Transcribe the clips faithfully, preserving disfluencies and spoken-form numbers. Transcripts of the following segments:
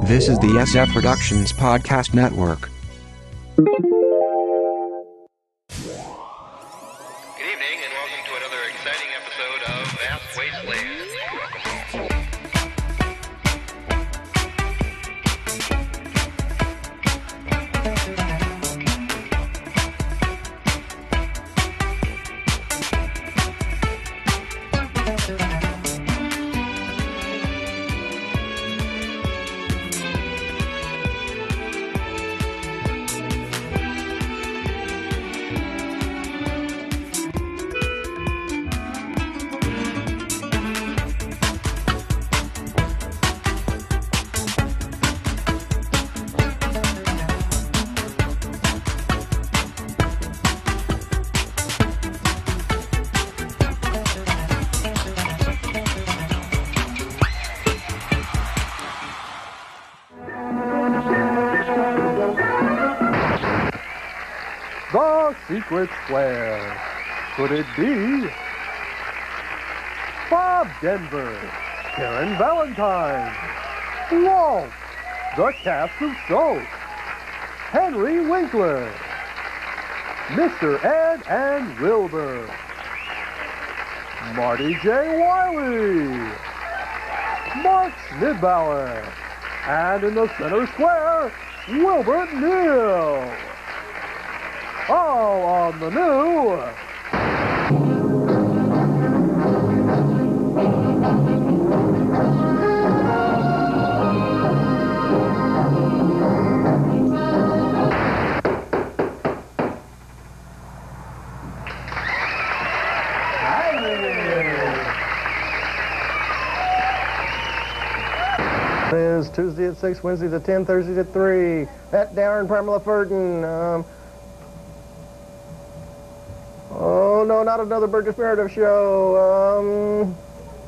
This is the S F Productions Podcast Network. Good evening and welcome to another exciting episode of Vast Wasteland. The secret square. Could it be Bob Denver, Karen Valentine, Walt, the cast of Soap, Henry Winkler, Mister Ed and Wilbur, Marty J. Wiley, Mark Snidbauer, and in the center square, Wilbert Neal. All on the new It is Tuesday at six, Wednesdays at ten, Thursdays at three. At Darren Pamela Furton. Um, Oh, no, not another Burgess Meredith show. Um...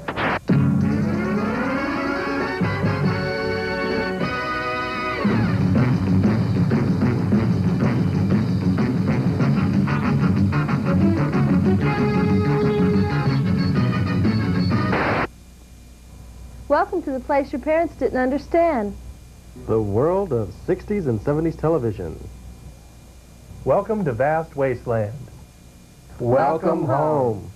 Welcome to the place your parents didn't understand. The world of sixties and seventies television. Welcome to Vast Wasteland. Welcome home.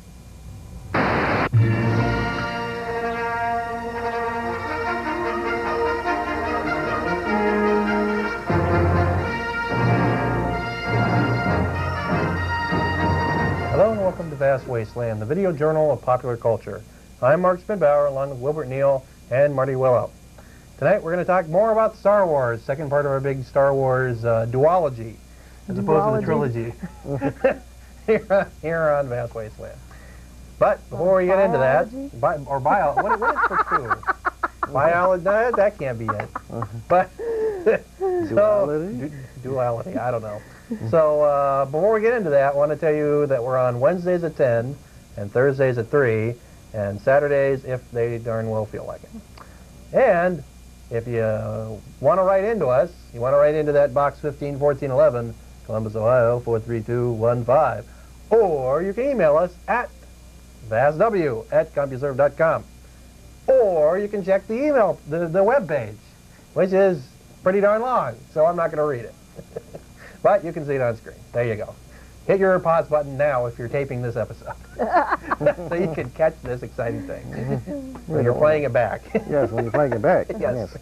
Hello and welcome to Vast Wasteland, the video journal of popular culture. I'm Mark Snidbauer along with Wilbert Neal and Marty Willow. Tonight we're going to talk more about Star Wars, second part of our big Star Wars uh, duology, as opposed to the trilogy. Here, here on Vast Wasteland. But before we get into that, bi or bio, what, what is for two? Biology? No, that can't be it. But Duality? So, du duality. I don't know. So uh, before we get into that, I want to tell you that we're on Wednesdays at ten, and Thursdays at three, and Saturdays if they darn well feel like it. And if you uh, want to write into us, you want to write into that box fifteen fourteen eleven. Columbus, Ohio, four three two one five. Or you can email us at vastw at CompuServe dot com. Or you can check the email, the, the web page, which is pretty darn long, so I'm not going to read it. But you can see it on screen. There you go. Hit your pause button now if you're taping this episode. So you can catch this exciting thing when you're playing it back. Yes, when you're playing it back. Yes.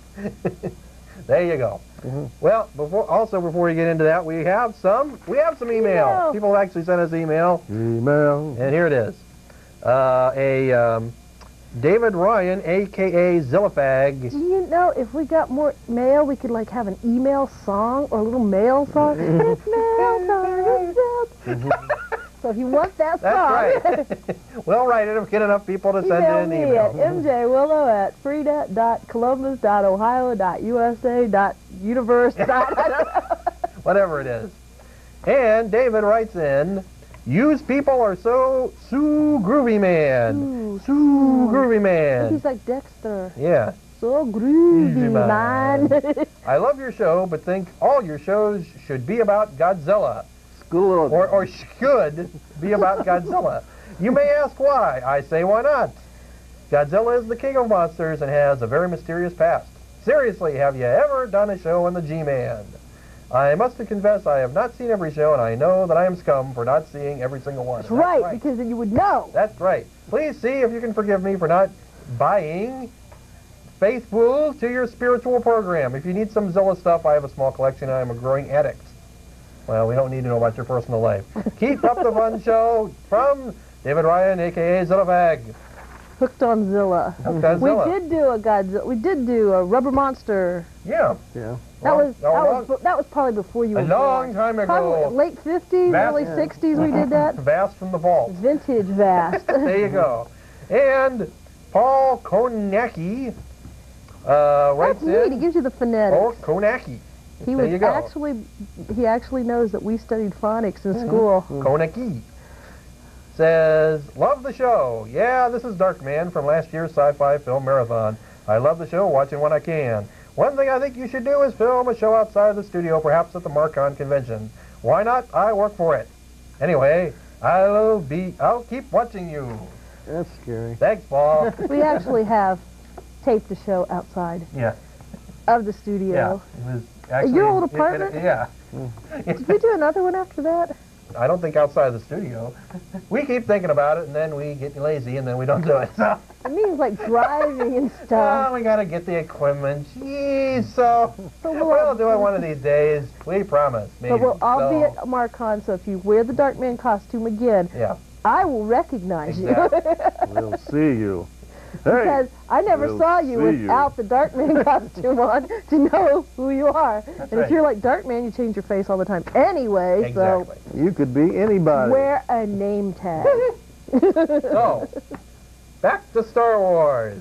There you go. Mm-hmm. Well, before also before we get into that, we have some we have some email. email. People actually sent us email. Email. And here it is. Uh, a um, David Ryan, a k a. Zillafag. You know, if we got more mail, we could like have an email song or a little mail song. It's mail time. It's mail. So if you want that song, that's right. We'll write it if we get enough people to send email in an me email. at m j willow at freenet dot columbus dot ohio dot u s a dot universe. Whatever it is. And David writes in, "Use people are so Sue Groovy Man. Ooh, Sue Ooh. Groovy Man." He's like Dexter. Yeah. So groovy, man. I love your show, but think all your shows should be about Godzilla. Or, or should be about Godzilla. You may ask why. I say why not. Godzilla is the king of monsters and has a very mysterious past. Seriously, have you ever done a show on the G-Man? I must confess I have not seen every show, and I know that I am scum for not seeing every single one. That's, That's right, right, because then you would know. That's right. Please see if you can forgive me for not buying faithful to your spiritual program. If you need some Zilla stuff, I have a small collection, and I am a growing addict. Well, we don't need to know about your personal life. Keep up the fun show from David Ryan, a k a Zillabag. Hooked on Zilla. Hooked on we Zilla. did do a Godzilla. We did do a Rubber Monster. Yeah. Yeah. That Long, was that long, was that was probably before you a were long born. time ago. Probably late fifties, Vast- early yeah. sixties. We did that. Vast from the vault. Vintage vast. There you go. And Paul Konacki uh, writes That's neat. in. He gives you the phonetics. Paul Konacki. He There was you go. actually he actually knows that we studied phonics in school. Konacki says, love the show. Yeah, this is Darkman from last year's sci-fi film marathon. I love the show, watching when I can. One thing I think you should do is film a show outside of the studio, perhaps at the Marcon convention. Why not? I work for it. Anyway, I'll be, I'll keep watching you. That's scary. Thanks, Paul. We actually have taped the show outside Yeah, of the yeah. studio. It was actually, Your old it- it- apartment? yeah. Did we do another one after that? I don't think outside the studio. We keep thinking about it, and then we get lazy, and then we don't do it. So, It means like driving and oh, stuff. we gotta get the equipment. Jeez, so So we'll, we'll- do it one of these days. We promise. Maybe. But we'll all so, be at Marcon, so if you wear the Darkman costume again, Yeah, I will recognize exactly. you. We'll see you. Hey, Because I never we'll saw you see you. without the Darkman costume on to know who you are. That's and right. if you're like Darkman, you change your face all the time anyway, exactly. you could be anybody. so wear a name tag. So, back to Star Wars.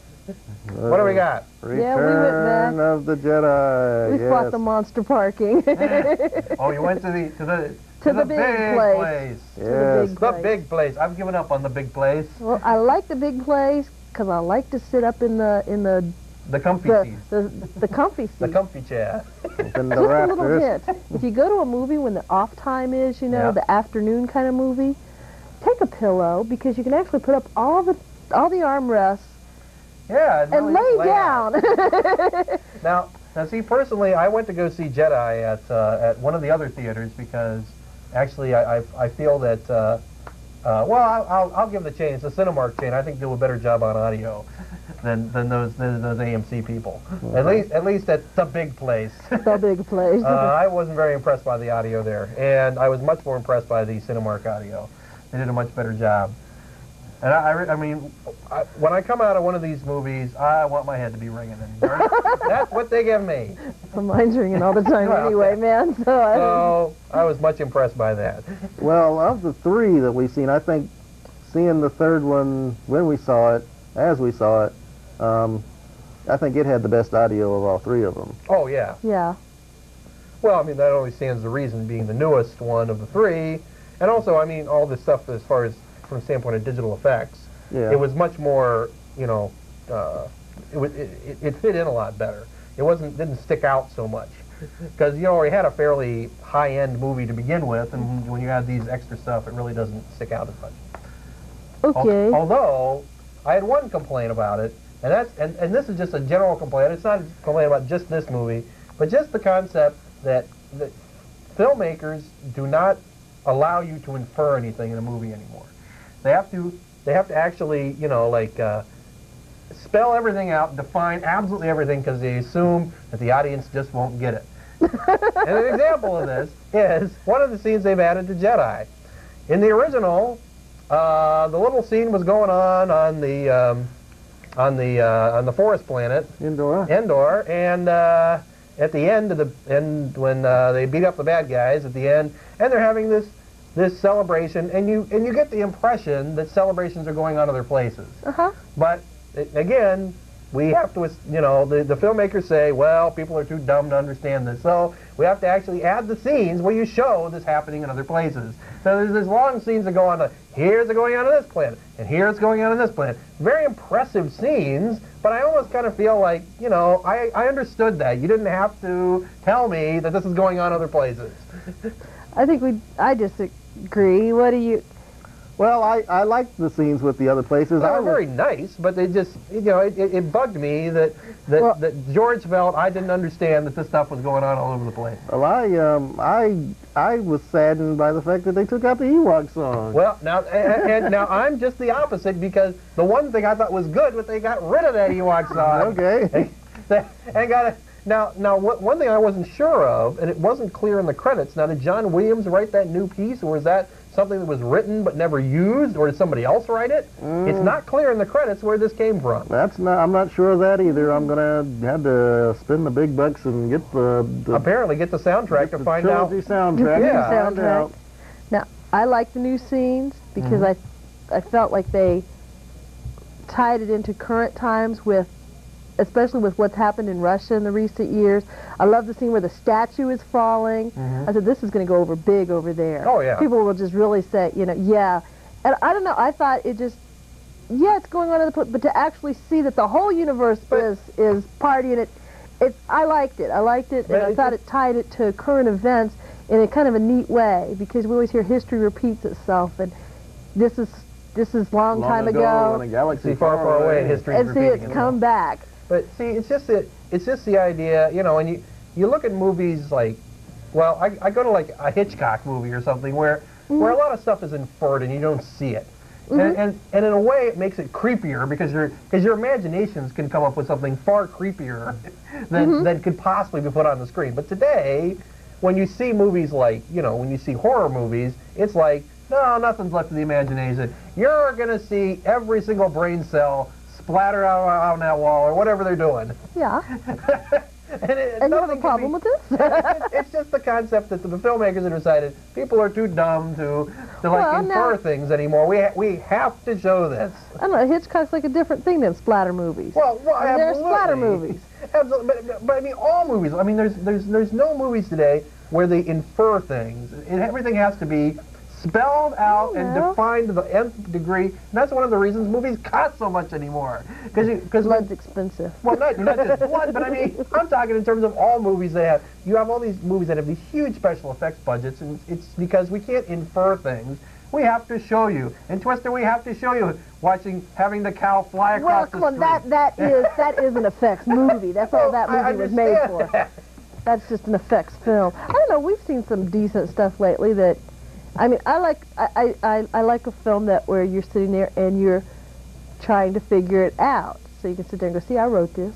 What do we got? Return Yeah, we went back. of the Jedi. We yes. fought the monster parking. to Oh, you went to the to the the, big, place. Yes. the big The place. big place. I've given up on the big place. Well, I like the big place because I like to sit up in the in the The comfy the seats. the, the comfy seat. The comfy chair. In the Just a little rafters. hint. If you go to a movie when the off time is, you know, Yeah. the afternoon kind of movie, take a pillow because you can actually put up all the all the armrests Yeah. it and really lay out. down. Now, now, see, personally, I went to go see Jedi at uh, at one of the other theaters because actually, I I, I feel that uh, uh, well, I'll, I'll I'll give the chain. It's a Cinemark chain. I think do a better job on audio than than those than those A M C people. At least at least at the big place. the big place. uh, I wasn't very impressed by the audio there, and I was much more impressed by the Cinemark audio. They did a much better job. And I, I, re- I mean, I, when I come out of one of these movies, I want my head to be ringing. And that's what they give me. Well, mine's ringing all the time Well, anyway, man. So, I, So I was much impressed by that. Well, of the three that we've seen, I think seeing the third one when we saw it, as we saw it, um, I think it had the best audio of all three of them. Oh, yeah. yeah. Well, I mean, that only stands to reason being the newest one of the three. And also, I mean, all this stuff as far as from the standpoint of digital effects, Yeah. it was much more, you know, uh, it, was, it, it, it fit in a lot better. It wasn't didn't stick out so much. Because, you know, we had a fairly high-end movie to begin with, and when you add these extra stuff, it really doesn't stick out as much. Al- Okay. Although, I had one complaint about it, and that's and, and this is just a general complaint. It's not a complaint about just this movie, but just the concept that, that filmmakers do not allow you to infer anything in a movie anymore. They have to they have to actually, you know, like uh, spell everything out, define absolutely everything, because they assume that the audience just won't get it. And an example of this is one of the scenes they've added to Jedi. In the original, uh, the little scene was going on on the um, on the uh, on the forest planet Indoor. Endor, and uh, at the end of the end when uh, they beat up the bad guys at the end, and they're having this this celebration, and you and you get the impression that celebrations are going on other places. Uh-huh. But it, again, we have to, you know, the, the filmmakers say, well, people are too dumb to understand this, so we have to actually add the scenes where you show this happening in other places. So there's these long scenes that go on, like, here's it going on on this planet, and here's going on on this planet. Very impressive scenes, but I almost kind of feel like, you know, I, I understood that. You didn't have to tell me that this is going on other places. I think we, I disagree. What do you, Well, I, I liked the scenes with the other places. They I were was- very nice, but they just, you know, it, it, it bugged me that that, Well- that George felt I didn't understand that this stuff was going on all over the place. Well, I um I I was saddened by the fact that they took out the Ewok song. Well, now and, and now I'm just the opposite, because the one thing I thought was good was they got rid of that Ewok song. Okay. and, and got it. Now, now, what, one thing I wasn't sure of, and it wasn't clear in the credits. Now, did John Williams write that new piece, or was that something that was written but never used, or did somebody else write it? Mm. It's not clear in the credits where this came from. That's not. I'm not sure of that either. I'm gonna have to spend the big bucks and get the, the Apparently, get the soundtrack get to the find out. trilogy soundtrack. Yeah. to find Soundtrack. out. Now, I like the new scenes because Mm-hmm. I, I felt like they tied it into current times with, especially with what's happened in Russia in the recent years. I love the scene where the statue is falling. I said, this is going to go over big over there. Mm-hmm. Oh, yeah. People will just really say, you know, yeah. And I don't know, I thought it just, yeah, it's going on in the, pl- but to actually see that the whole universe But- is, is partying it, it's, I liked it. I liked it, But and I it- thought it tied it to current events in a kind of a neat way, because we always hear history repeats itself, and this is this is long, Long time ago, ago, in a galaxy See, far, far away, and history is and see repeating it's itself. come back. But see, it's just the, it's just the idea, you know, and you, you look at movies like, well, I, I go to like a Hitchcock movie or something where, Mm-hmm. where a lot of stuff is inferred and you don't see it. And, and, and in a way it makes it creepier, because your, because your imaginations can come up with something far creepier than, Mm-hmm. than could possibly be put on the screen. But today, when you see movies like, you know, when you see horror movies, it's like, no, nothing's left to the imagination. You're going to see every single brain cell splatter out on that wall or whatever they're doing. Yeah, and it, and you have nothing a can problem be- with this? it, it's just the concept that the, the filmmakers have decided people are too dumb to, to like Well, infer now- things anymore. We, ha we have to show this. I don't know, Hitchcock's like a different thing than splatter movies. Well, well I mean, they're splatter absolutely. movies. Absolutely, but, but I mean, all movies. I mean, there's there's there's no movies today where they infer things. It, everything has to be spelled out and well. defined to the nth degree. And that's one of the reasons movies cost so much anymore. Because because Blood's expensive. well, not, not just blood, but I mean, I'm talking in terms of all movies they have. You have all these movies that have these huge special effects budgets, and it's because we can't infer things. We have to show you. And Twister, we have to show you watching, having the cow fly Well, across come the on, street. that, that is that is an effects movie. That's all that I movie was made understand for. that. That's just an effects film. I don't know, we've seen some decent stuff lately that, I mean, I like I, I, I, I like a film that where you're sitting there and you're trying to figure it out. So you can sit there and go, see, I wrote this.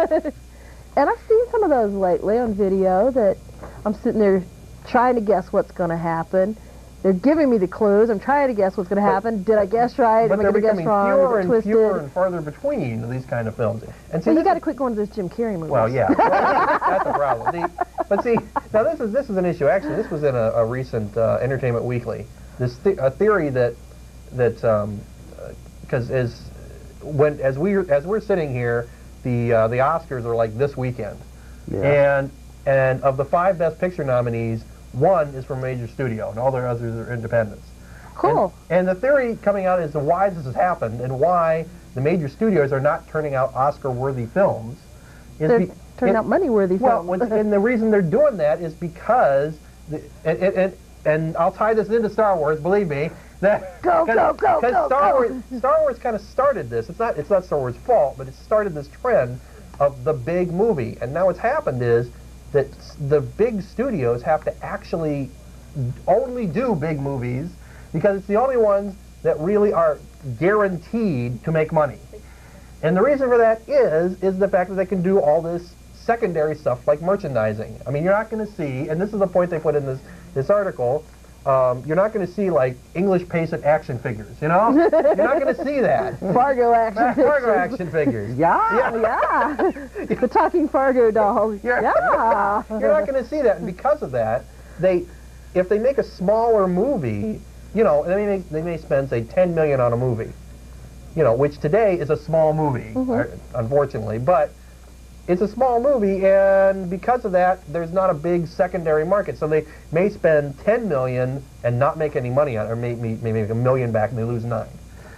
And I've seen some of those lately on video that I'm sitting there trying to guess what's going to happen. They're giving me the clues. I'm trying to guess what's going to happen. Did I guess right? But Am I they're going to guess becoming wrong? fewer Is it and twisted? fewer and farther between these kind of films. And see, Well, you this got to is- quit going to those Jim Carrey movies. Well, yeah, well, that's a problem. See, but see, now this is this is an issue. Actually, this was in a, a recent uh, Entertainment Weekly. This th a theory that that because um, uh, as when as we as we're sitting here, the uh, the Oscars are like this weekend, Yeah. and and of the five Best Picture nominees, one is from a major studio, and all the others are independents. Cool. And, and the theory coming out as to why this has happened and why the major studios are not turning out Oscar-worthy films. Is They're be- turning it- out money-worthy Well, films. when- and the reason they're doing that is because, the, and, and, and, and I'll tie this into Star Wars, believe me. That, Go, go, go, Because go, Star go. Wars, Star Wars kind of started this. It's not, it's not Star Wars' fault, but it started this trend of the big movie. And now what's happened is that s- the big studios have to actually only do big movies because it's the only ones that really are guaranteed to make money. And the reason for that is is the fact that they can do all this secondary stuff like merchandising. I mean, you're not going to see, and this is the point they put in this this article, um, you're not going to see like English patient action figures, you know? You're not going to see that. Fargo action Fargo pictures. action figures. Yeah, yeah. The talking Fargo dolls. You're, Yeah. you're not going to see that, and because of that, they, if they make a smaller movie, you know, they may they may spend say ten million on a movie, you know, which today is a small movie, uh, unfortunately, but it's a small movie, and because of that, there's not a big secondary market, so they may spend ten million and not make any money on it, or may, may, may make a million back and they lose nine.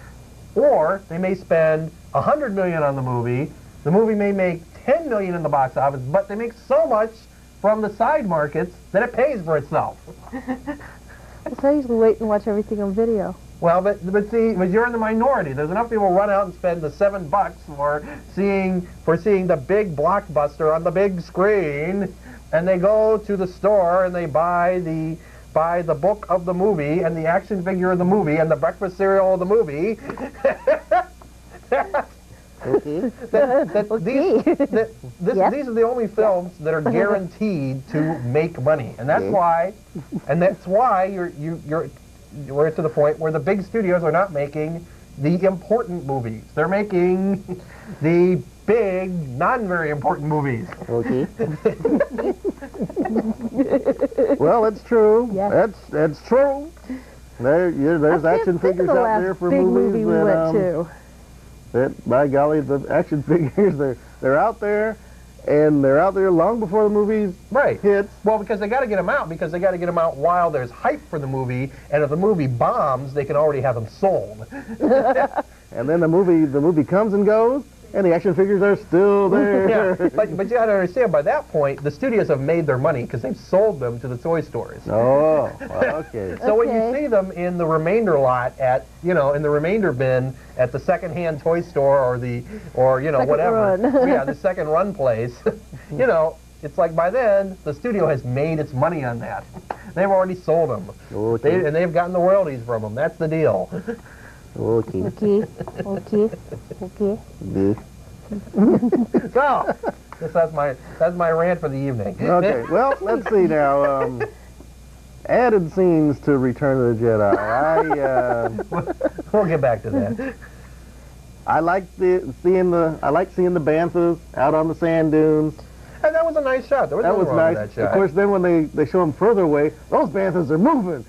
Or they may spend a hundred million on the movie. The movie may make ten million in the box office, but they make so much from the side markets that it pays for itself. So I usually wait and watch everything on video. Well, but but see, but you're in the minority. There's enough people run out and spend the seven bucks for seeing for seeing the big blockbuster on the big screen, and they go to the store and they buy the buy the book of the movie and the action figure of the movie and the breakfast cereal of the movie. Okay. that, that Okay. These, that, this, Yes. these are the only films that are guaranteed to make money, and that's why, and that's why you're you you're we're to the point where the big studios are not making the important movies. They're making the big, non very important movies. Okay. Well, it's true. Yes. That's that's true. There, yeah, there's I can't action think of figures the out last there for big movies movie we that, went um, to. that, by golly, the action figures they're they're out there, and they're out there long before the movies Right. hits. Well, because they got to get them out, because they got to get them out while there's hype for the movie, and if the movie bombs, they can already have them sold. And then the movie the movie comes and goes, and the action figures are still there. Yeah, but, but you got to understand, by that point, the studios have made their money because they've sold them to the toy stores. Oh, okay. So when you Okay. see them in the remainder lot at, you know, in the remainder bin at the second-hand toy store or the, or, you know, Second whatever. run. Yeah, the second run place. You know, it's like by then, the studio has made its money on that. They've already sold them. Okay. They, and they've gotten the royalties from them. That's the deal. Okay. Okay, okay, okay. Yeah. So, guess that's my, that's my rant for the evening. Okay, well, let's see now. Um, added scenes to Return of the Jedi. I uh, We'll get back to that. I like the seeing the I like seeing the banthas out on the sand dunes. And that was a nice shot. There was That nothing was wrong nice. with that shot. Of course, then when they they show them further away, those banthas are moving.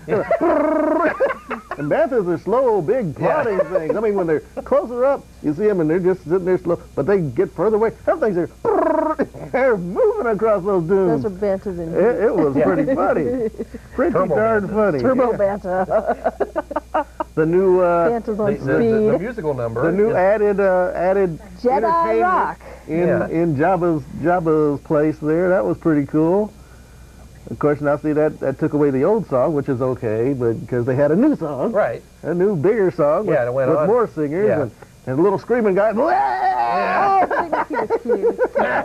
And banthas are slow, big, plodding things. I mean, when they're closer up, you see them and they're just sitting there slow. But they get further away, them things are they're moving across those dunes. Those are bantas in It, it was Yeah. pretty funny. Pretty Turbo darn bantas. funny. Turbo Yeah. banta. The new uh, Bantas the, on the, the, the speed. musical number. the new is- added uh, added Jedi entertainment rock. in Yeah. in Jabba's Jabba's place there. That was pretty cool. Of course, now see that that took away the old song, which is okay, but because they had a new song, Right. a new bigger song with, Yeah, it went with on. more singers Yeah. and, and a little screaming guy. Oh, I think he was cute.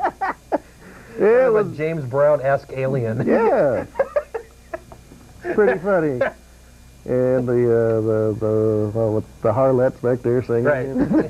It Kind was of a James Brown-esque alien. yeah, pretty funny. And the uh, the the well, with the harlots back there singing. Right.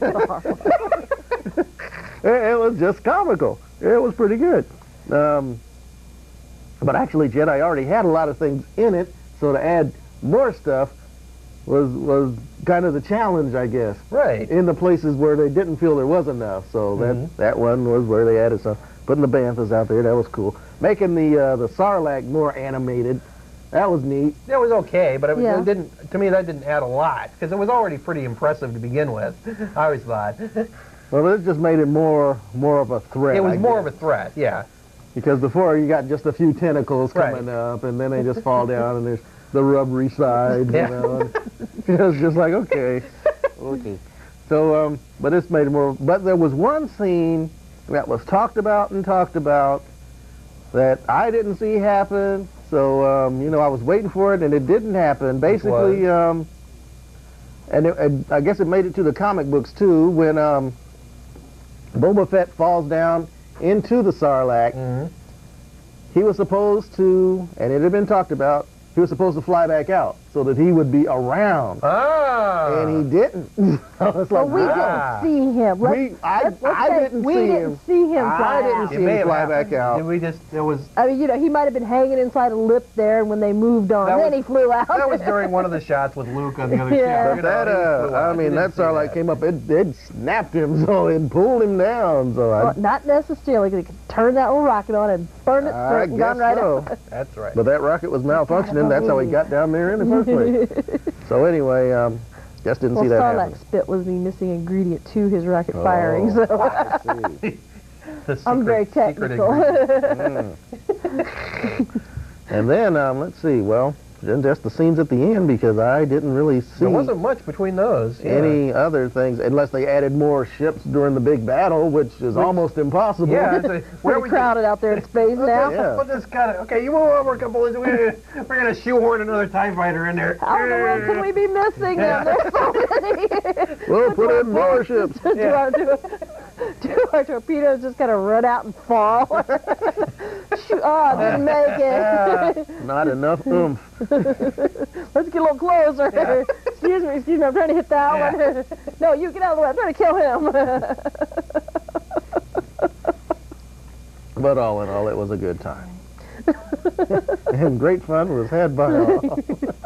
It, it was just comical. It was pretty good. Um, but actually, Jedi already had a lot of things in it, so to add more stuff was was kind of the challenge, I guess. Right. In the places where they didn't feel there was enough, so that Mhm. that one was where they added some. Putting the banthas out there, that was cool. Making the uh, the Sarlacc more animated, that was neat. It was okay, but it, was- Yeah. it didn't. To me, that didn't add a lot because it was already pretty impressive to begin with. I always thought Well, it just made it more more of a threat. it was I more guess. of a threat. Yeah. Because before you got just a few tentacles Right. coming up, and then they just fall down, and there's the rubbery sides, Yeah. you know. And it was just like, okay, okay. So, um, but this made it more. But there was one scene that was talked about and talked about that I didn't see happen. So, um, you know, I was waiting for it, and it didn't happen. Basically, um, and, it, and I guess it made it to the comic books too when um, Boba Fett falls down into the Sarlacc. Mhm. He was supposed to, and it had been talked about, he was supposed to fly back out so that he would be around. Ah. And he didn't. So it's Well, like, we Ah. didn't see him. Let's, We- I- let's, let's I say didn't we see didn't him. see him I fly didn't out. see It may him have fly happened. back out. Did we just? It was. I mean, you know, he might have been hanging inside a lip there, and when they moved on, That then was- he flew out. That was during one of the shots with Luke on the other Yeah. ship. But that, uh, I mean, that Sarlacc came up, it, it snapped him, so it pulled him down. So I, Well, not necessarily, because he could turn that little rocket on and burn it I straight and gone guess right so. out. That's right. But that rocket was malfunctioning. That's how he got down there in the first place. So anyway, um, just didn't Well, see that Sarlacc happen. spit was the missing ingredient to his rocket firing, Oh, so I see. The I'm secret- very secret technical. ingredient. And then, um, let's see, well, and just the scenes at the end, because I didn't really see There wasn't much between those. Yeah. any other things, unless they added more ships during the big battle, which is almost impossible. Yeah, it's a, where Pretty we crowded out there in space now. Yeah. Put this kind of okay. You move over a couple of. We're we're gonna shoehorn another TIE fighter in there. How in the world can we be missing them? There's so many. We'll put in more ships. do, our, do, do our torpedoes just kind of run out and fall? Shoot, oh, didn't make it. Not enough oomph. Let's get a little closer. Yeah. Excuse me, excuse me, I'm trying to hit that Yeah. one. No, you get out of the way. I'm trying to kill him. But all in all, it was a good time. And great fun was had by all.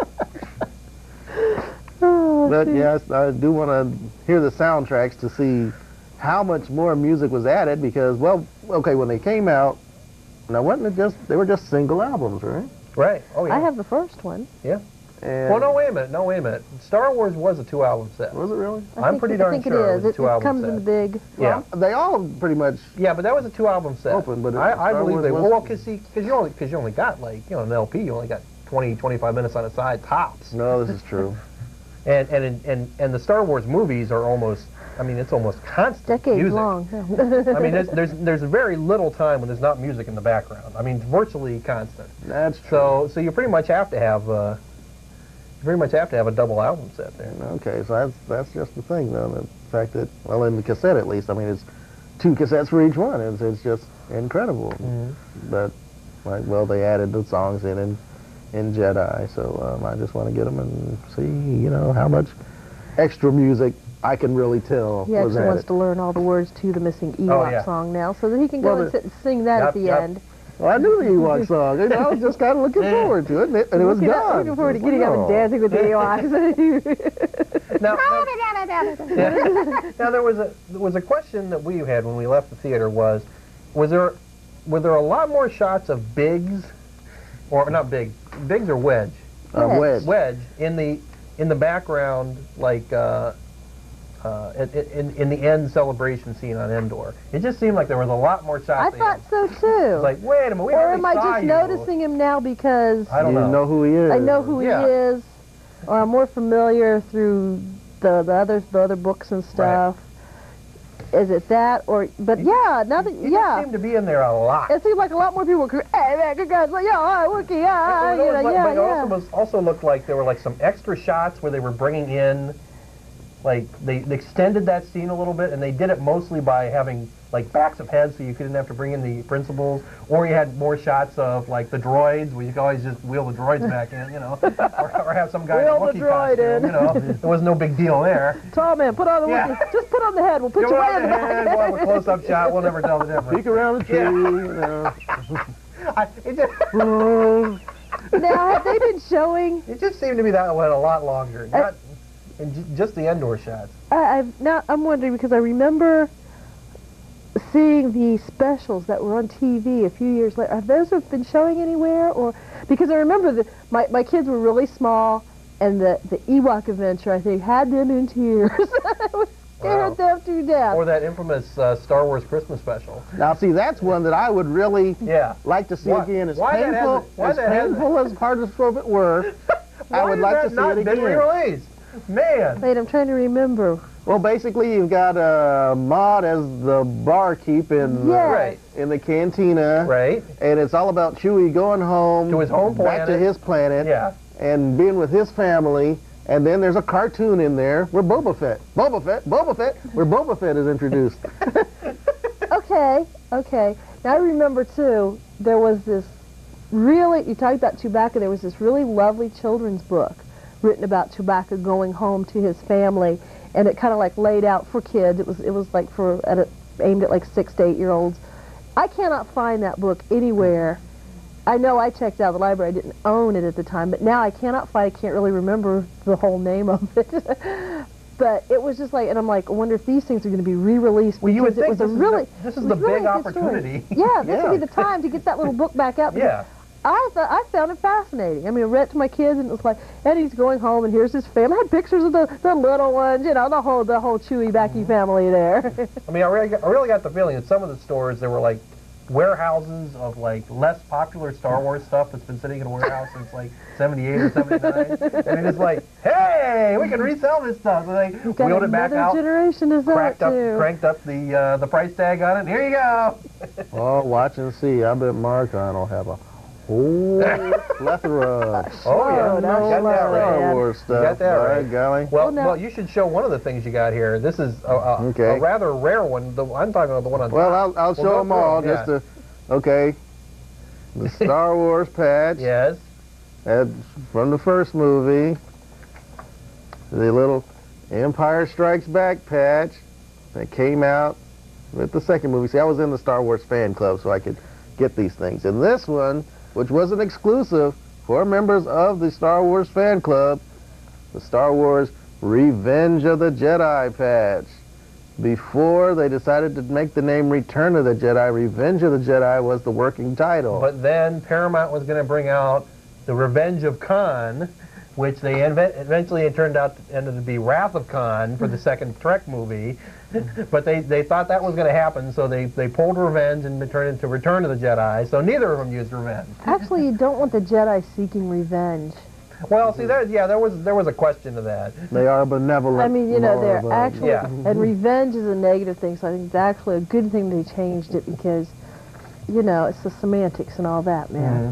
Oh, But gee. yes, I do want to hear the soundtracks to see how much more music was added, because, well, okay, when they came out, now wasn't it just, they were just single albums, right? Right. Oh yeah. I have the first one. Yeah. And Well, no, wait a minute. No, wait a minute. Star Wars was a two-album set. Was it really? I I'm think, pretty I darn think sure it it is. was a It, it two-album comes set. in the big. Yeah. They all pretty much, Yeah, but that was a two-album set. Open, but it- I, I Star believe Wars they was- well, because see, because you only because you only got like you know an L P, you only got twenty, twenty-five minutes on a side tops, no, this is true. and and and and the Star Wars movies are almost. I mean, it's almost constant Decades music. long. I mean, there's, there's there's very little time when there's not music in the background. I mean, virtually constant. That's true. So so you pretty much have to have uh, you pretty much have to have a double album set there. Okay, so that's that's just the thing, though. The fact that, well, in the cassette at least, I mean, it's two cassettes for each one. It's, it's just incredible. Mhm. But, like, well, they added the songs in in, in Jedi, so um, I just want to get them and see, you know, how much extra music I can really tell He was actually wants added. to learn all the words to the missing Ewok yeah. song now, so that he can go Well, and the- sit and sing that Yep, at the yep. end. Well, I knew the Ewok song. You know, I was just kind of looking forward to it, and it, and it was looking, gone. looking forward to It was getting up and gone. dancing with the Ewoks. Now, now, now there was a there was a question that we had when we left the theater was, was there were there a lot more shots of Biggs, or not Big, Biggs or Wedge, Uh, Wedge. Wedge in the in the background, like uh, uh, in, in in the end celebration scene on Endor. It just seemed like there was a lot more shots. I of thought him. so too. It's like, wait a minute, we or already am I saw just you. noticing him now because I don't you know. know who he is. I know who Yeah. he is, or I'm more familiar through the the other the other books and stuff. Is it that or? But yeah, now that He yeah, just seemed to be in there a lot. it seemed like a lot more people were. Hey man, good guys, like yeah, all right, Wookiee, yeah, It you was know, like- yeah, but it yeah. also, was, also looked like there were like some extra shots where they were bringing in, like they, they extended that scene a little bit, and they did it mostly by having like backs of heads, so you couldn't have to bring in the principals, or you had more shots of like the droids, where you could always just wheel the droids back in, you know, or, or have some guy in a Wheel the Wookiee droid costume, in. you know, there was no big deal there. Tall man, put on the Yeah. Wookiee. Just put on the head. We'll put Go you way on in the the head, back. we'll have a close-up shot, we'll never tell the difference. Peek around the tree, Yeah. you know. I, it, just, Now, have they been showing? it just seemed to me that went a lot longer, not in j- just the Endor shots. I, I've now. I'm wondering because I remember seeing the specials that were on T V a few years later. Have those been showing anywhere, or because I remember that my my kids were really small, and the the Ewok adventure I think had them in tears. I was scared them to death. Or that infamous uh, Star Wars Christmas special. Now, see, that's one that I would really Yeah. like to see Why- again. As why that painful, hasn't- why as that hasn't- painful as Heart of Scorpion were, I Why would has like that to see not it been again. re-released? Man. Wait, I'm trying to remember. Well, basically, you've got uh, Maud as the barkeep in Yes. Right. in the cantina, Right. and it's all about Chewie going home To his home back to planet. his planet, Yeah. and being with his family. And then there's a cartoon in there where Boba Fett, Boba Fett, Boba Fett, where Boba Fett is introduced. Okay, okay. Now I remember too. There was this really. You talked about Chewbacca. There was this really lovely children's book written about Chewbacca going home to his family, and it kind of like laid out for kids. It was it was like for at a, aimed at like six to eight year olds. I cannot find that book anywhere. I know I checked out the library. I didn't own it at the time, but now I cannot find. I can't really remember the whole name of it. But it was just like, and I'm like, I wonder if these things are going to be re-released. Well, you would because it think was this a is really, the- this it is was the really big a good story. opportunity. Yeah, this Yeah. would be the time to get that little book back out. Yeah. I thought I found it fascinating. I mean, I read it to my kids, and it was like, and he's going home, and here's his family. I had pictures of the, the little ones, you know, the whole the whole Chewie Backy family there. I mean, I really, got, I really got the feeling that some of the stores, there were like warehouses of like less popular Star Wars stuff that's been sitting in a warehouse since like seventy-eight or seventy-nine, and it's like, hey, we can resell this stuff. So they You've got wheeled it back another out, generation is cracked that up, too. cranked up the uh, the price tag on it. Here you go. Oh, watch and see. I bet Mark and I will have a whole plethora. Oh yeah, Oh, you that's got that right. right. Star Wars stuff. got that by right. golly. Well, Well, now- well, you should show one of the things you got here. This is a, a, Okay. a rather rare one. The, I'm talking about the one on Well, top. I'll, I'll We'll show go them through all them, just to, okay. The Star Wars patch. Yes. That's from the first movie. The little Empire Strikes Back patch that came out with the second movie. See, I was in the Star Wars fan club, so I could get these things. And this one, which was an exclusive for members of the Star Wars fan club, the Star Wars Revenge of the Jedi patch. Before they decided to make the name Return of the Jedi, Revenge of the Jedi was the working title. But then Paramount was going to bring out the Revenge of Khan, which they inve eventually it turned out to, ended to be Wrath of Khan for the second Trek movie. But they, they thought that was going to happen, so they, they pulled Revenge and turned it into Return of the Jedi. So neither of them used Revenge. Actually, you don't want the Jedi seeking revenge. Well, see, there, yeah, there was there was a question to that. They are benevolent. I mean, you know, more they're of a- actually, Yeah. and revenge is a negative thing, so I think it's actually a good thing they changed it because, you know, it's the semantics and all that, man.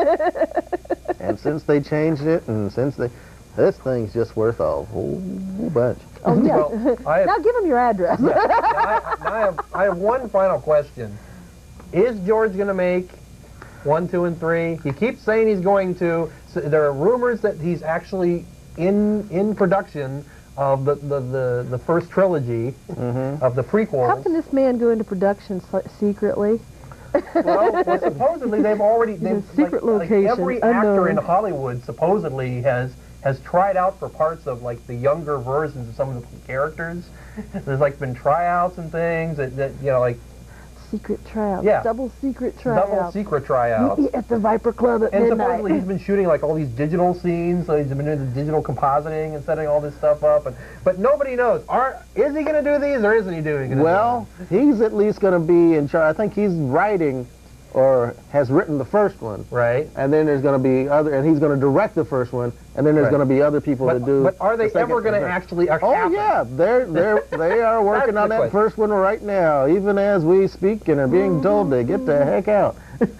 Mm-hmm. And since they changed it, and since they, this thing's just worth a whole bunch. Oh, yeah. Well, I have- now give them your address. Now, I, now I, have, I have one final question. Is George going to make one, two, and three? He keeps saying he's going to. So there are rumors that he's actually in in production of the, the, the, the first trilogy Mm-hmm. of the How prequels. can this man go into production so- secretly? Well, well, supposedly they've already they've a secret like, location, like every actor unknown. in Hollywood supposedly has has tried out for parts of like the younger versions of some of the characters. There's like been tryouts and things that, that you know like Secret tryouts. Yeah. Double secret tryouts. double secret tryouts. At the Viper Club at And midnight. supposedly he's been shooting like all these digital scenes, so he's been doing the digital compositing and setting all this stuff up. And but nobody knows. Are is he going to do these or isn't he doing? gonna Well, he's at least going to be in charge. I think he's writing, or has written the first one. do them? Right. And then there's going to be other, and he's going to direct the first one, and then there's Right. going to be other people But, to do. but are they the second ever going and to third. actually? Oh happen? yeah, they're they're they are working That's on the that question. first one right now, even as we speak, and are being told to get the heck out.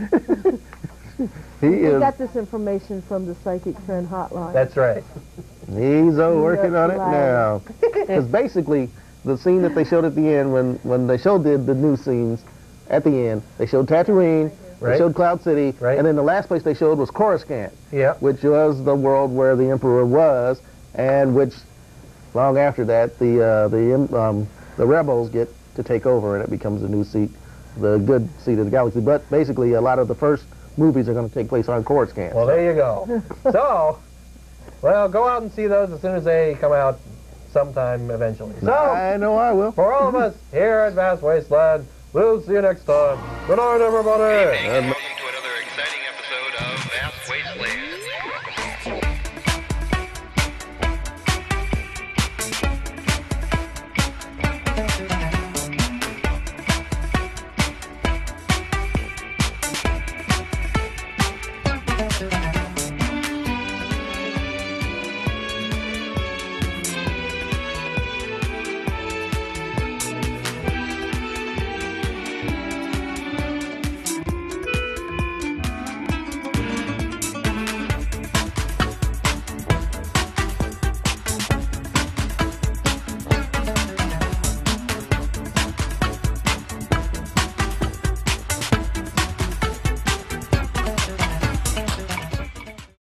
he We is. got this information from the Psychic Friend Hotline. That's right. He's uh, working on it Wow. now. Because basically, the scene that they showed at the end, when when they showed the the new scenes, at the end, they showed Tatooine, Right. they showed Cloud City, Right. and then the last place they showed was Coruscant, Yeah. which was the world where the Emperor was, and which, long after that, the uh, the um, the rebels get to take over, and it becomes a new seat, the good seat of the galaxy. But basically, a lot of the first movies are going to take place on Coruscant. Well, there you go. So, well, go out and see those as soon as they come out sometime eventually. So, I know I will. for all of us here at Vast Wasteland, we'll see you next time. Good night, everybody. Evening and welcome